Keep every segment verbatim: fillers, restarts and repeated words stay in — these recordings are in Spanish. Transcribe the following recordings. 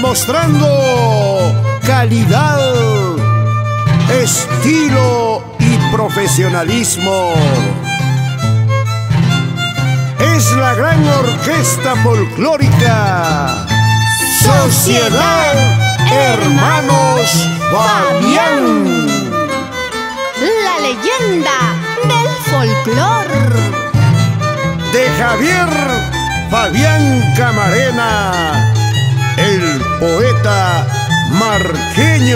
demostrando calidad, estilo y profesionalismo. Es la gran orquesta folclórica Sociedad Hermanos Fabián, la leyenda del folclor de Javier Fabián Camarena, el poeta marqueño.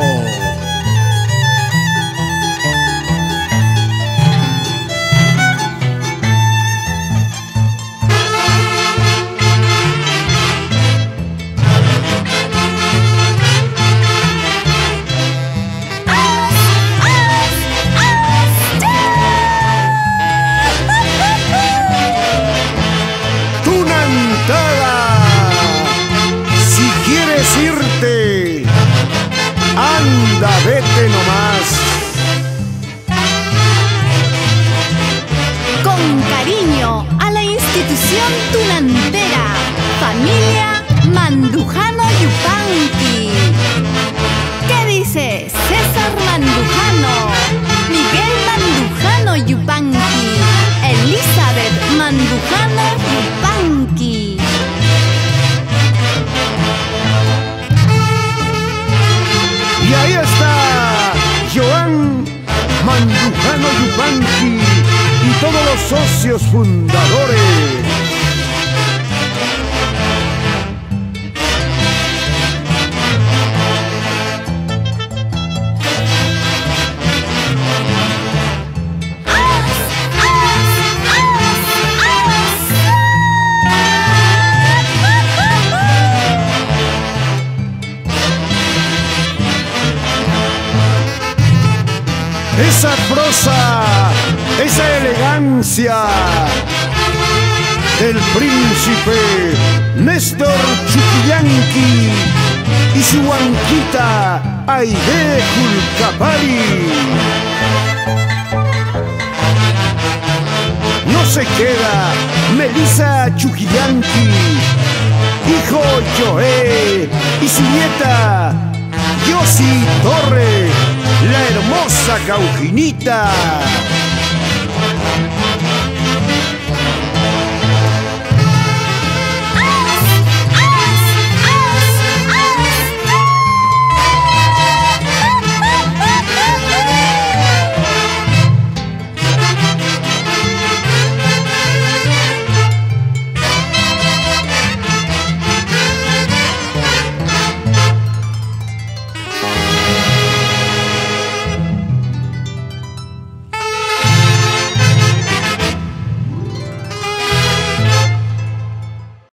Si quieres irte, anda, vete nomás. Con cariño a la institución tunantera, familia Mandujano Yupanqui. ¿Qué dice César Mandujano, Miguel Mandujano Yupanqui, Elizabeth Mandujano Yupanqui? Y ahí está Joan Mandujano Yupanqui y todos los socios fundadores. Esa prosa, esa elegancia del príncipe Néstor Chuquillanqui y su huanquita Aide Julcapari. No se queda Melissa Chuquillanqui, hijo Joé y su nieta Yossi Torre, la hermosa Caujinita.